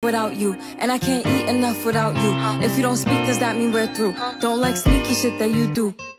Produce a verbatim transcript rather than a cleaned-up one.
without you, and I can't eat enough without you. If you don't speak, does that mean we're through? Don't like sneaky shit that you do.